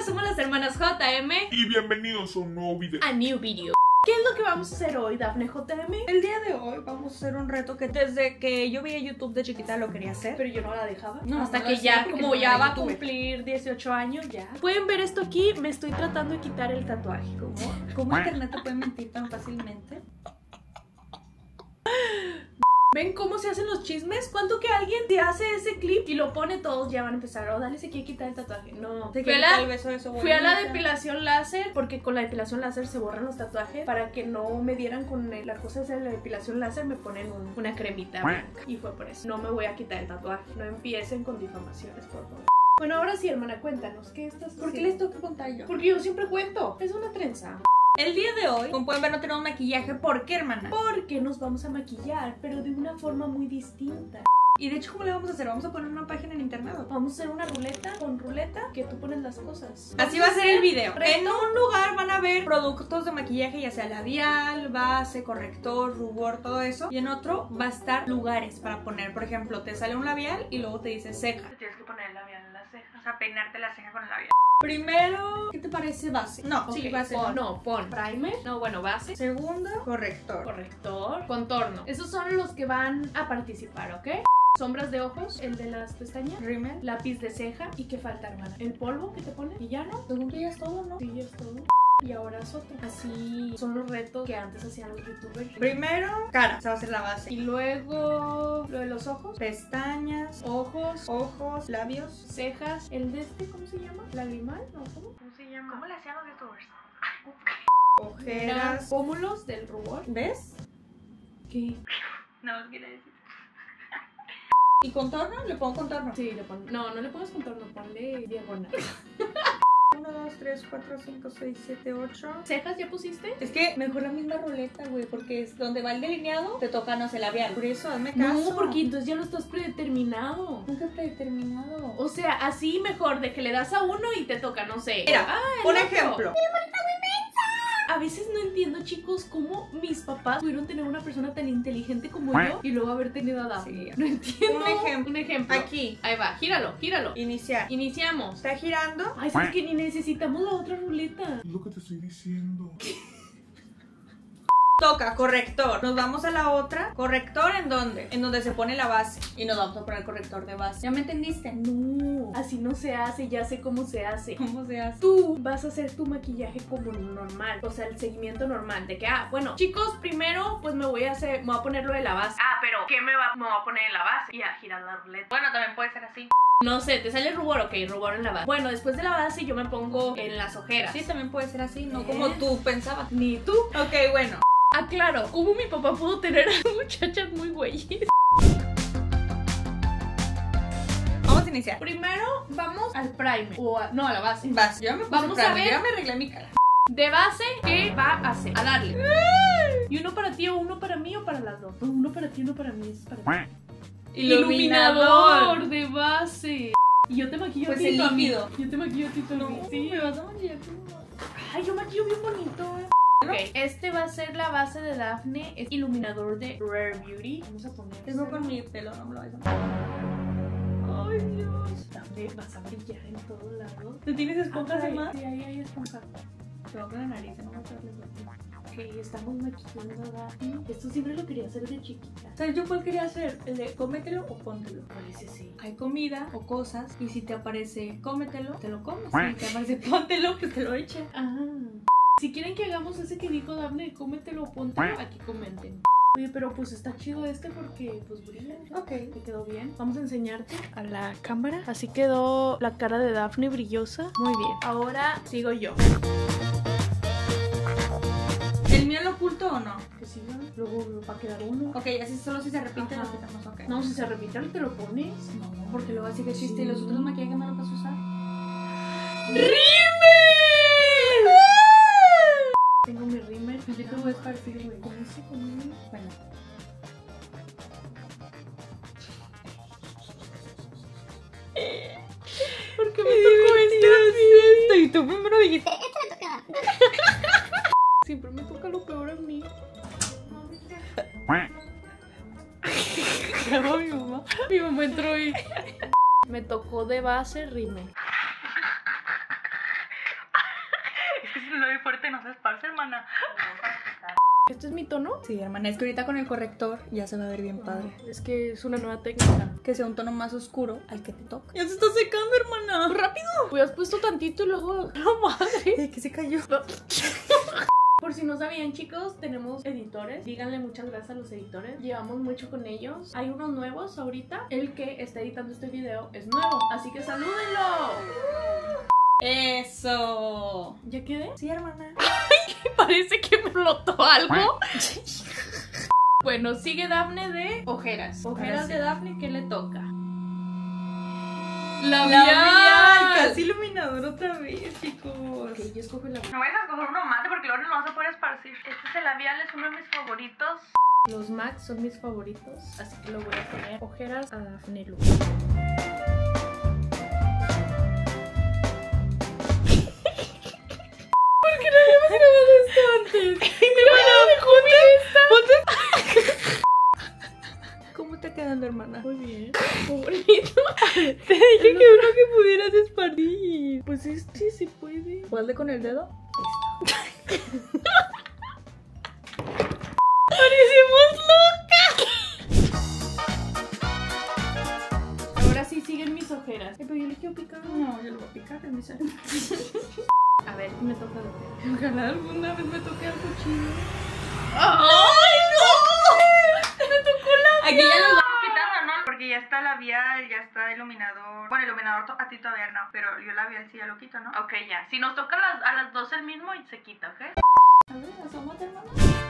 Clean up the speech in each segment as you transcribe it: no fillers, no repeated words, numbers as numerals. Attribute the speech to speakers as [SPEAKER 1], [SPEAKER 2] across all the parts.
[SPEAKER 1] somos las hermanas JM
[SPEAKER 2] y bienvenidos a un nuevo video.
[SPEAKER 1] ¿Qué es lo que vamos a hacer hoy, Dafne JM?
[SPEAKER 3] El día de hoy vamos a hacer un reto que desde que yo veía YouTube de chiquita lo quería hacer.
[SPEAKER 1] Pero yo no la dejaba.
[SPEAKER 3] No,
[SPEAKER 1] hasta
[SPEAKER 3] no
[SPEAKER 1] que
[SPEAKER 3] la
[SPEAKER 1] ya,
[SPEAKER 3] hacía porque
[SPEAKER 1] como
[SPEAKER 3] no
[SPEAKER 1] ya
[SPEAKER 3] era
[SPEAKER 1] va a
[SPEAKER 3] youtuber.
[SPEAKER 1] cumplir 18 años, ya. Pueden ver esto aquí, me estoy tratando de quitar el tatuaje.
[SPEAKER 3] ¿Cómo internet te puede mentir tan fácilmente?
[SPEAKER 1] ¿Ven cómo se hacen los chismes? ¿Cuánto que alguien te hace ese clip y lo pone, todos ya van a empezar? Oh, dale, se quiere quitar el tatuaje. No.
[SPEAKER 3] Te
[SPEAKER 1] Fui a
[SPEAKER 3] quita el
[SPEAKER 1] la,
[SPEAKER 3] beso de su
[SPEAKER 1] fui a la
[SPEAKER 3] abuelita.
[SPEAKER 1] depilación láser, porque con la depilación láser se borran los tatuajes. Para que no me dieran con la cosa de la depilación láser, me ponen una cremita blanca. Y fue por eso. No me voy a quitar el tatuaje. No empiecen con difamaciones, por favor. Bueno, ahora sí, hermana, cuéntanos, ¿qué estás haciendo?
[SPEAKER 3] ¿Por qué les toca contar yo?
[SPEAKER 1] Porque yo siempre cuento. Es una trenza.
[SPEAKER 3] El día de hoy, como pueden ver, no tenemos maquillaje. ¿Por qué, hermana?
[SPEAKER 1] Porque nos vamos a maquillar, pero de una forma muy distinta.
[SPEAKER 3] Y de hecho, ¿cómo le vamos a hacer? Vamos a poner una página en internet.
[SPEAKER 1] Vamos a hacer una ruleta con ruleta que tú pones las cosas.
[SPEAKER 3] Así va a ser el video.
[SPEAKER 1] reto.
[SPEAKER 3] En un lugar van a ver productos de maquillaje, ya sea labial, base, corrector, rubor, todo eso. Y en otro va a estar lugares para poner. Por ejemplo, te sale un labial y luego te dice ceja.
[SPEAKER 1] Te tienes que poner el labial en la ceja.
[SPEAKER 3] O sea, peinarte la ceja con el labial. Primero, ¿qué te parece base? No, sí,
[SPEAKER 1] Ok,
[SPEAKER 3] base.
[SPEAKER 1] pon primer. No, bueno, base.
[SPEAKER 3] Segundo, corrector.
[SPEAKER 1] Corrector. Contorno. Esos son los que van a participar, ¿ok? Sombras de ojos, el de las pestañas,
[SPEAKER 3] Rímel.
[SPEAKER 1] lápiz de ceja. ¿Y qué falta, hermana? El polvo que te pone y ya no.
[SPEAKER 3] Según tú ya es todo, ¿no?
[SPEAKER 1] Sí, ya es todo. Y ahora es otro. Así son los retos que antes hacían los youtubers.
[SPEAKER 3] Primero, cara. Esa va a ser la base.
[SPEAKER 1] Y luego lo de los ojos,
[SPEAKER 3] Pestañas,
[SPEAKER 1] ojos,
[SPEAKER 3] ojos, labios.
[SPEAKER 1] cejas. El de este, ¿cómo se llama? ¿Lagrimal? ¿No? ¿Cómo se llama?
[SPEAKER 3] ¿Cómo le hacían los youtubers?
[SPEAKER 1] Era
[SPEAKER 3] Ojeras.
[SPEAKER 1] pómulos del rubor.
[SPEAKER 3] ¿Ves?
[SPEAKER 1] ¿Qué?
[SPEAKER 3] No, os quiere decir. ¿Y contorno? Le pongo contorno.
[SPEAKER 1] Sí, le pon... No, no le pongas contorno, ponle diagonal.
[SPEAKER 3] 1, 2, 3, 4, 5, 6, 7, 8.
[SPEAKER 1] ¿Cejas ya pusiste?
[SPEAKER 3] Es que mejor la misma ruleta, güey, porque es donde va el delineado, te toca, no sé, labial. Por eso, hazme caso.
[SPEAKER 1] No, porque entonces ya lo estás predeterminado.
[SPEAKER 3] Nunca predeterminado.
[SPEAKER 1] O sea, así mejor, de que le das a uno y te toca, no sé.
[SPEAKER 3] Mira,
[SPEAKER 1] el
[SPEAKER 3] un
[SPEAKER 1] otro.
[SPEAKER 3] ejemplo.
[SPEAKER 1] A veces no entiendo, chicos, cómo mis papás pudieron tener una persona tan inteligente como yo y luego haber tenido a Dafne.
[SPEAKER 3] Sí.
[SPEAKER 1] No entiendo.
[SPEAKER 3] Un ejemplo.
[SPEAKER 1] Un ejemplo.
[SPEAKER 3] Aquí.
[SPEAKER 1] Ahí va, gíralo, gíralo.
[SPEAKER 3] Iniciar.
[SPEAKER 1] Iniciamos.
[SPEAKER 3] Está girando.
[SPEAKER 1] Ay, ¿sabes que ni necesitamos la otra ruleta?
[SPEAKER 2] Es lo que te estoy diciendo.
[SPEAKER 3] Toca corrector. Nos vamos a la otra. ¿Corrector en dónde? En donde se pone la base. Y nos vamos a poner corrector de base. ¿Ya me entendiste?
[SPEAKER 1] No, así no se hace, ya sé cómo se hace.
[SPEAKER 3] ¿Cómo se hace?
[SPEAKER 1] Tú vas a hacer tu maquillaje como normal, o sea, el seguimiento normal, de que, bueno, chicos, primero, pues me voy a poner lo de la base. Pero ¿qué me va a poner en la base? Y a girar la ruleta.
[SPEAKER 3] Bueno, también puede ser así.
[SPEAKER 1] No sé, te sale rubor, ok, rubor en la base. Bueno, después de la base yo me pongo en las ojeras.
[SPEAKER 3] Sí, también puede ser así, no como tú pensabas.
[SPEAKER 1] Ni tú.
[SPEAKER 3] Ok, bueno.
[SPEAKER 1] Claro, ¿cómo mi papá pudo tener a muchachas muy güeyes?
[SPEAKER 3] Vamos a iniciar.
[SPEAKER 1] Primero, vamos al primer, no, a la base.
[SPEAKER 3] Vas, yo ya me puse
[SPEAKER 1] Vamos a
[SPEAKER 3] primer,
[SPEAKER 1] ver.
[SPEAKER 3] yo ya me arreglé mi cara.
[SPEAKER 1] De base, ¿qué va a hacer? A darle. ¿Y uno para ti o uno para mí o para las dos? No, uno para ti, uno para mí, es para ti. Iluminador de base. Y yo te maquillo
[SPEAKER 3] Pues
[SPEAKER 1] a ti,
[SPEAKER 3] el
[SPEAKER 1] tú a mí.
[SPEAKER 3] líquido.
[SPEAKER 1] Yo te maquillo a ti, tú a mí. Sí.
[SPEAKER 3] me vas a maquillar tú.
[SPEAKER 1] Ay, yo maquillo bien bonito. Ok, este va a ser la base de Dafne. Es iluminador de Rare Beauty. Vamos a poner.
[SPEAKER 3] Tengo con mi pelo, no me lo vayas a poner.
[SPEAKER 1] Ay, Dios. Dafne, vas a brillar en todos lados.
[SPEAKER 3] ¿Tú tienes esponjas
[SPEAKER 1] Ay,
[SPEAKER 3] más?
[SPEAKER 1] Sí, ahí hay esponjas.
[SPEAKER 3] Te voy a poner la nariz, no me voy a hacerle
[SPEAKER 1] Ok, estamos maquillando a Dafne. Esto siempre lo quería hacer de chiquita.
[SPEAKER 3] ¿Sabes yo cuál quería hacer? El de cómetelo o póntelo.
[SPEAKER 1] ¿Cuál es ese?
[SPEAKER 3] Hay comida o cosas y si te aparece cómetelo, te lo comes. Si te aparece póntelo, pues te lo echas.
[SPEAKER 1] Si quieren que hagamos ese que dijo Dafne, cómetelo o póntelo, aquí comenten. Oye, pero pues está chido este porque pues brilla.
[SPEAKER 3] Ok.
[SPEAKER 1] ¿Te quedó bien? Vamos a enseñarte a la cámara. Así quedó la cara de Dafne brillosa. Muy bien. Ahora sigo yo.
[SPEAKER 3] ¿El mío lo oculto o no?
[SPEAKER 1] Que siga. Luego va a quedar uno.
[SPEAKER 3] Ok, así solo si se repite
[SPEAKER 1] Ajá.
[SPEAKER 3] lo quitamos, ok.
[SPEAKER 1] No, si se repite, te lo pones.
[SPEAKER 3] No, porque luego así que existe y los otros maquillajes me los vas a usar.
[SPEAKER 1] ¡Rímel! Tengo mi rímel.
[SPEAKER 3] Yo te voy a esparcir, güey.
[SPEAKER 1] ¿Cómo se come?
[SPEAKER 3] Bueno.
[SPEAKER 1] ¿Por qué me tocó esto?
[SPEAKER 3] Y tú primero dijiste.
[SPEAKER 1] Siempre me toca lo peor a mí.
[SPEAKER 3] Mi mamá.
[SPEAKER 1] Mi mamá entró y... Me tocó de base rímel.
[SPEAKER 3] lo doy fuerte, no se esparce, hermana.
[SPEAKER 1] ¿Este es mi tono?
[SPEAKER 3] Sí, hermana, es que ahorita con el corrector ya se va a ver bien padre.
[SPEAKER 1] Es que es una nueva técnica.
[SPEAKER 3] Que sea un tono más oscuro al que te toca. Ya se está secando, hermana.
[SPEAKER 1] ¡Rápido! Hubieras puesto tantito y luego... ¡No, madre!
[SPEAKER 3] Que se cayó.
[SPEAKER 1] Por si no sabían, chicos, tenemos editores. Díganle muchas gracias a los editores. Llevamos mucho con ellos. Hay unos nuevos ahorita. El que está editando este video es nuevo. Así que ¡salúdenlo!
[SPEAKER 3] ¡Eso!
[SPEAKER 1] ¿Ya quedé?
[SPEAKER 3] Sí, hermana.
[SPEAKER 1] Parece que me flotó algo. Bueno, sigue Dafne de ojeras. Ojeras de Dafne, ¿qué le toca?
[SPEAKER 3] Labial. Casi iluminador otra vez, chicos.
[SPEAKER 1] Ok, yo escojo el labial.
[SPEAKER 3] No vayas a escoger uno mate porque luego no vas a poder esparcir.
[SPEAKER 1] Este es el labial, es uno de mis favoritos. Los MAC son mis favoritos, así que lo voy a poner. Ojeras a Dafne Lu. ¿Por qué no habíamos grabado esto antes?
[SPEAKER 3] ¿Cómo te quedando, hermana?
[SPEAKER 1] Muy bien. Muy bonito.
[SPEAKER 3] Te dije que uno que pudieras esparcir.
[SPEAKER 1] Pues este sí puede.
[SPEAKER 3] ¿Cuál con el dedo?
[SPEAKER 1] ¡Parecemos locas! Ahora sí siguen mis ojeras. Pero yo le quiero picar.
[SPEAKER 3] No, yo lo voy a picar en mi cerebro.
[SPEAKER 1] A ver, me toca de ojeras. Ojalá alguna vez me toque algo chido.
[SPEAKER 3] ¡Ay, no!
[SPEAKER 1] Me tocó la...
[SPEAKER 3] Aquí ya los vamos quitando, ¿no? Porque ya está labial, ya está iluminador. Bueno, iluminador a ti todavía no, pero yo labial sí ya lo quito, ¿no?
[SPEAKER 1] Ok, ya. Si nos toca a las dos el mismo, se quita, ¿ok?
[SPEAKER 3] A ver, asómate, hermano.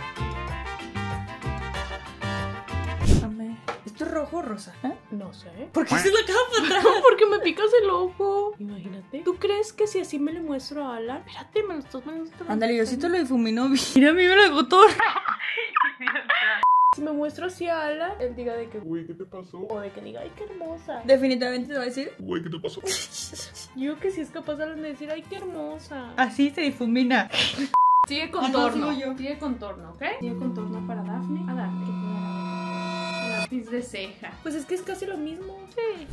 [SPEAKER 3] ¿Esto es rojo o rosa? ¿Eh?
[SPEAKER 1] No sé.
[SPEAKER 3] ¿Por qué se la acaba para atrás?
[SPEAKER 1] Porque me picas el ojo. Imagínate. ¿Tú crees que si así me le muestro a Alan? Espérate, me lo estás mostrando.
[SPEAKER 3] Ándale, yo sí te lo difuminó. Mira, a mí me lo dejó todo.
[SPEAKER 1] Si me muestro así a Alan, él diga de que...
[SPEAKER 2] Güey, ¿qué te pasó?
[SPEAKER 1] O de que diga, ay, qué hermosa.
[SPEAKER 3] Definitivamente te va a decir.
[SPEAKER 2] Güey, ¿qué te pasó?
[SPEAKER 1] Yo que sí es capaz Alan de decir, ay, qué hermosa.
[SPEAKER 3] Así se difumina.
[SPEAKER 1] Sigue contorno.
[SPEAKER 3] no, sigo yo.
[SPEAKER 1] Sigue contorno, ¿ok? Sigue contorno para Dafne. A Dafne. Lápiz de ceja. Pues es que es casi lo mismo. Sí.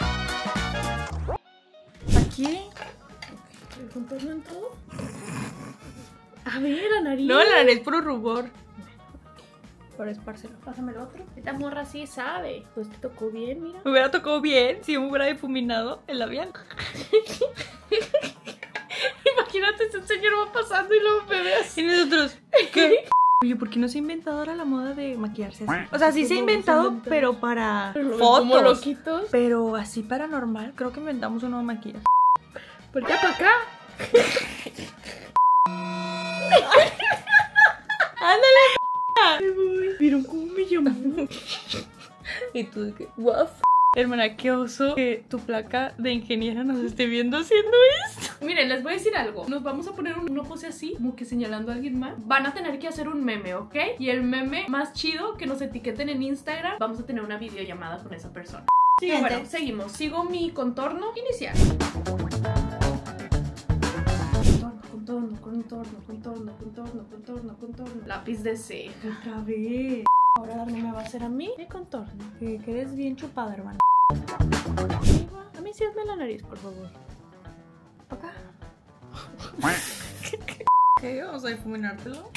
[SPEAKER 3] ¿Aquí?
[SPEAKER 1] ¿El contorno en todo? A ver, la nariz.
[SPEAKER 3] No, la nariz puro rubor. Por esparcelo.
[SPEAKER 1] Pásame el otro. Esta morra sí sabe. Pues te tocó bien, mira.
[SPEAKER 3] Me hubiera tocado bien si me hubiera difuminado el labial.
[SPEAKER 1] Imagínate, ese señor va pasando y luego me ve así.
[SPEAKER 3] Y nosotros, ¿qué? Oye, ¿por qué no se ha inventado ahora la moda de maquillarse así? O sea, sí se ha inventado, pero para fotos.
[SPEAKER 1] Como loquitos.
[SPEAKER 3] Pero así para normal, creo que inventamos un nuevo maquillaje.
[SPEAKER 1] ¿Por qué para acá?
[SPEAKER 3] ¡Ándale!
[SPEAKER 1] ¿Vieron cómo me llamó?
[SPEAKER 3] Y tú de que, guau. Hermana, qué oso que tu placa de ingeniera nos esté viendo haciendo esto.
[SPEAKER 1] Miren, les voy a decir algo. Nos vamos a poner una pose así, como que señalando a alguien más. Van a tener que hacer un meme, ¿ok? Y el meme más chido que nos etiqueten en Instagram, vamos a tener una videollamada con esa persona. Sí, bueno, seguimos. Sigo mi contorno inicial. Contorno. Lápiz de ceja.
[SPEAKER 3] Otra vez.
[SPEAKER 1] Ahora no me va a hacer a mí de contorno.
[SPEAKER 3] Que eres bien chupada, hermana.
[SPEAKER 1] A mí sí hazme la nariz, por favor.
[SPEAKER 3] Acá. ¿Qué? Vamos a difuminártelo.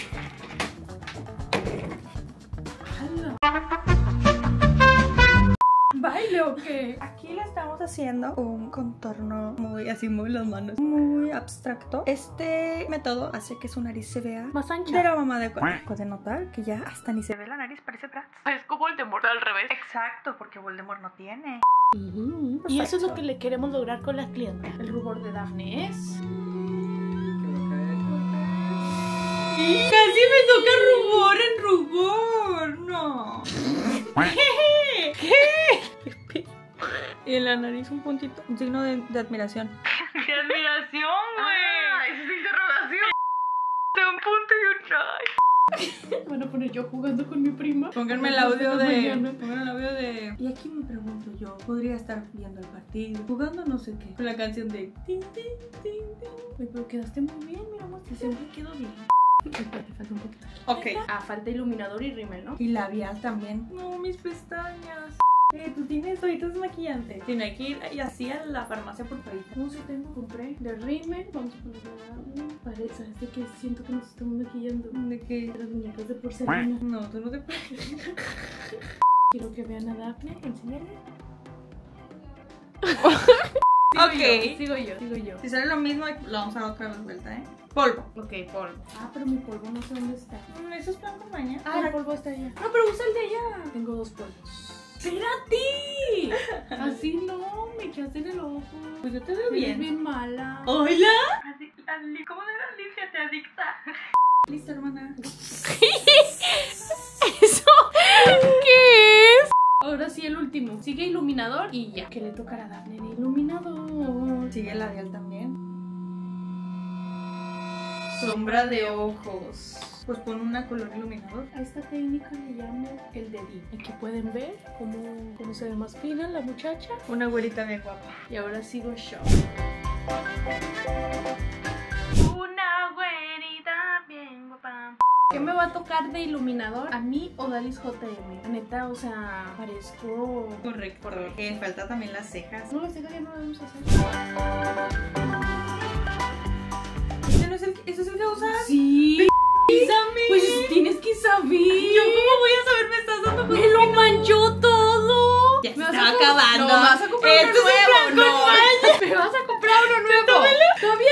[SPEAKER 1] ¿Baile o qué?
[SPEAKER 3] Aquí le estamos haciendo un contorno muy, así muy las manos, muy abstracto. Este método hace que su nariz se vea
[SPEAKER 1] Más ancha.
[SPEAKER 3] de la mamá de Coco. Pueden notar que ya hasta ni se ve la nariz, parece Bratz.
[SPEAKER 1] Es como Voldemort al revés.
[SPEAKER 3] Exacto, porque Voldemort no tiene.
[SPEAKER 1] Y eso es lo que le queremos lograr con la clienta. El rubor de Dafne es...
[SPEAKER 3] Casi me toca rubor en rubor. No. ¿Qué? Y en la nariz un puntito, un signo de admiración. ¡De admiración, güey!
[SPEAKER 1] ¡Esa es interrogación!
[SPEAKER 3] De un punto y un try.
[SPEAKER 1] Van a poner yo jugando con mi prima.
[SPEAKER 3] Pónganme el audio de... Y aquí me pregunto yo, podría estar viendo el partido, jugando no sé qué, con la canción de... Tin, tin, tin, tin.
[SPEAKER 1] Uy, pero quedaste muy bien, mi amor. Siempre quedó bien. Espérate, falta un poquito.
[SPEAKER 3] Ok.
[SPEAKER 1] Ah, falta iluminador y rímel, ¿no?
[SPEAKER 3] Y labial también. No, mis pestañas. Tú tienes toallitas desmaquillantes. Si no hay que ir y así a la farmacia por toallitas.
[SPEAKER 1] No sé, compré de Rimmel. Vamos a ponerle parece, ¿sabes de qué? Siento que nos estamos maquillando.
[SPEAKER 3] ¿De qué?
[SPEAKER 1] Las muñecas de porcelana.
[SPEAKER 3] No, tú no te puedes.
[SPEAKER 1] Quiero que vean a Daphne, enséñale. Sigo yo.
[SPEAKER 3] Si sale lo mismo, lo vamos a dar otra vez vuelta, ¿eh? Polvo.
[SPEAKER 1] Ok, polvo. Ah, pero mi polvo no sé dónde está.
[SPEAKER 3] Eso es blanco mañana.
[SPEAKER 1] Ah, el polvo está allá.
[SPEAKER 3] No, pero usa el de allá.
[SPEAKER 1] Tengo 2 polvos.
[SPEAKER 3] ¡Espérate!
[SPEAKER 1] Así no, me echaste en el ojo.
[SPEAKER 3] Pues yo te veo
[SPEAKER 1] Eres
[SPEAKER 3] bien.
[SPEAKER 1] bien mala.
[SPEAKER 3] ¡Hola! ¿Cómo de la Alicia te adicta? Listo, hermana.
[SPEAKER 1] ¿Eso qué es? Ahora sí, el último. Sigue iluminador y ya. ¿Qué le tocará a Daphne de iluminador?
[SPEAKER 3] Sigue el labial también. Sombra de ojos. Pues pon una color iluminador.
[SPEAKER 1] A esta técnica le llamo el dedín. Aquí pueden ver cómo se ve más fina la muchacha.
[SPEAKER 3] Una güerita bien guapa.
[SPEAKER 1] Y ahora sigo yo. Una güerita bien guapa. ¿Qué me va a tocar de iluminador? ¿A mí o Dalis JM? La neta, o sea, parezco...
[SPEAKER 3] Correcto. Falta también las cejas.
[SPEAKER 1] No, las cejas ya no las vamos a hacer.
[SPEAKER 3] ¿Ese es el que usas?
[SPEAKER 1] Sí.
[SPEAKER 3] ¡Písame!
[SPEAKER 1] Pues tienes que saber.
[SPEAKER 3] ¿Yo cómo voy a saber? Me estás dando cosas.
[SPEAKER 1] ¡Me lo manchó todo!
[SPEAKER 3] Ya se
[SPEAKER 1] ¿Me vas
[SPEAKER 3] estaba
[SPEAKER 1] a
[SPEAKER 3] acabando.
[SPEAKER 1] No, me vas a comprar uno
[SPEAKER 3] Esto es un
[SPEAKER 1] nuevo.
[SPEAKER 3] plan con
[SPEAKER 1] Me vas a comprar uno nuevo. Todavía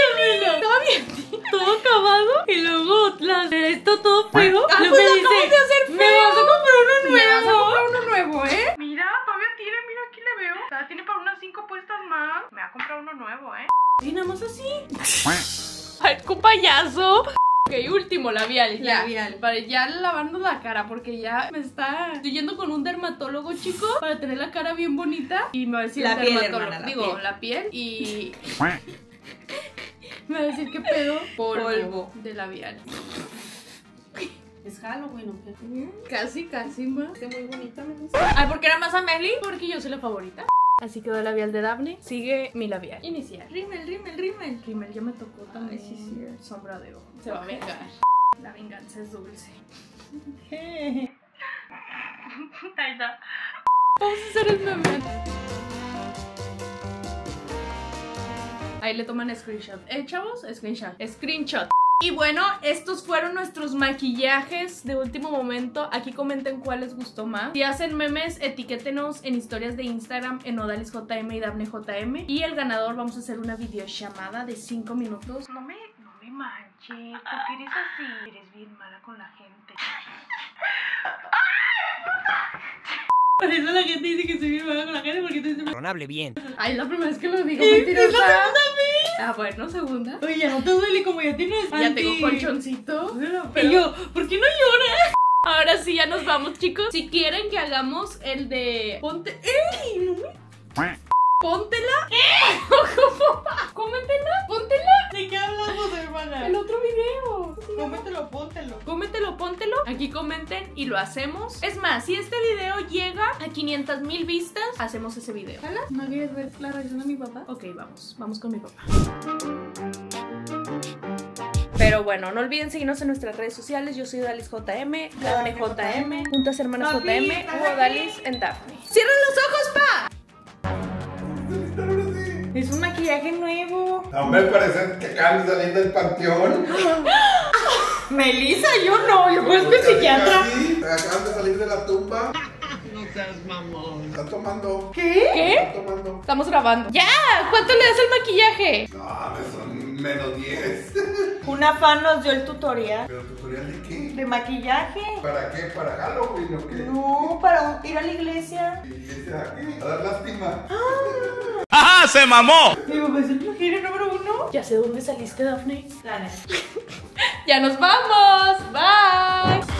[SPEAKER 3] Todo acabado y luego esto todo feo.
[SPEAKER 1] Ah,
[SPEAKER 3] Luego
[SPEAKER 1] pues
[SPEAKER 3] me
[SPEAKER 1] lo
[SPEAKER 3] dice,
[SPEAKER 1] acabas de hacer feo.
[SPEAKER 3] me vas a comprar uno
[SPEAKER 1] Me vas a
[SPEAKER 3] nuevo.
[SPEAKER 1] comprar uno nuevo, ¿eh?
[SPEAKER 4] Mira, todavía tiene, mira, aquí le veo. Todavía tiene para unas 5 puestas más. Me va a comprar uno nuevo, ¿eh?
[SPEAKER 1] Sí, nada más así. Ay, qué payaso. Ok, último, labial.
[SPEAKER 3] Labial.
[SPEAKER 1] Para ya lavando la cara, porque ya estoy yendo con un dermatólogo, chico, para tener la cara bien bonita. Y me va a decir
[SPEAKER 3] La
[SPEAKER 1] el
[SPEAKER 3] piel,
[SPEAKER 1] dermatólogo.
[SPEAKER 3] hermana, la
[SPEAKER 1] Digo,
[SPEAKER 3] piel.
[SPEAKER 1] la piel y... me va a decir qué pedo.
[SPEAKER 3] Polvo.
[SPEAKER 1] De labial.
[SPEAKER 5] Es Halloween, ¿o qué?
[SPEAKER 1] Casi más.
[SPEAKER 5] Qué muy bonita, me
[SPEAKER 3] Ay, ¿por qué era más a Meli?
[SPEAKER 1] Porque yo soy la favorita. Así quedó el labial de Daphne. Sigue mi labial. Inicial.
[SPEAKER 3] Rímel.
[SPEAKER 1] Rimmel ya me tocó también.
[SPEAKER 3] Ay, sí.
[SPEAKER 1] Sombra de ojo. Se va a vengar. La venganza es dulce.
[SPEAKER 4] Ahí está.
[SPEAKER 1] Vamos a hacer el meme. Ahí le toman screenshot. Chavos, screenshot. Y bueno, estos fueron nuestros maquillajes de último momento. Aquí comenten cuál les gustó más. Si hacen memes, etiquétenos en historias de Instagram en OdalisJM y DaphneJM. Y el ganador vamos a hacer una videollamada de 5 minutos.
[SPEAKER 4] No me manches, ¿por qué eres así? Eres bien mala con la gente.
[SPEAKER 3] Por eso la gente dice que soy bien mala con la gente porque te
[SPEAKER 6] Razonable bien.
[SPEAKER 1] Ay, es la primera vez que lo digo.
[SPEAKER 3] Es la
[SPEAKER 1] Mentirosa.
[SPEAKER 3] segunda vez.
[SPEAKER 1] Ah, bueno, segunda.
[SPEAKER 3] Oye, ya no te duele como ya tienes.
[SPEAKER 1] Ya tengo colchoncito.
[SPEAKER 3] Y yo, ¿por qué no lloras?
[SPEAKER 1] Ahora sí, ya nos vamos, chicos. Si quieren que hagamos el de... Ponte... ¡Ey! No me... Póntela. Cómetela. Póntela.
[SPEAKER 3] ¿De qué hablamos, hermana?
[SPEAKER 1] El otro video.
[SPEAKER 3] Cómetelo, póntelo.
[SPEAKER 1] Póntelo. Aquí comenten y lo hacemos. Es más, si este video llega a 500,000 vistas, hacemos ese video. ¿Jala?
[SPEAKER 3] ¿No quieres ver la reacción de mi papá?
[SPEAKER 1] Ok, vamos con mi papá. Pero bueno, no olviden seguirnos en nuestras redes sociales. Yo soy DalisJM, DaphneJM, Juntas Hermanas
[SPEAKER 3] Papi,
[SPEAKER 1] JM
[SPEAKER 3] papi.
[SPEAKER 1] o Dalis en Daphne. ¡Cierren los ojos, pa!
[SPEAKER 3] Es un maquillaje nuevo.
[SPEAKER 7] No me parece que acaban de salir del panteón.
[SPEAKER 3] Melissa, yo no, yo pues que psiquiatra.
[SPEAKER 7] Sí, acaban de salir de la tumba. No seas mamón. ¿Están tomando?
[SPEAKER 1] ¿Qué?
[SPEAKER 7] ¿Están tomando?
[SPEAKER 1] Estamos grabando. ¡Ya! ¿Cuánto le das al maquillaje?
[SPEAKER 7] No, son menos 10.
[SPEAKER 3] Una fan nos dio el tutorial
[SPEAKER 7] ¿Pero tutorial de qué?
[SPEAKER 3] de maquillaje.
[SPEAKER 7] ¿Para qué? ¿Para Halloween o qué?
[SPEAKER 3] No, para ir a la iglesia.
[SPEAKER 7] ¿Iglesia a qué? A dar lástima.
[SPEAKER 6] ¡Ajá! ¡Se mamó!
[SPEAKER 3] Mi papá es el maquillaje número 1.
[SPEAKER 1] Ya sé dónde saliste, Daphne.
[SPEAKER 3] La neta.
[SPEAKER 1] ¡Ya nos vamos! ¡Bye!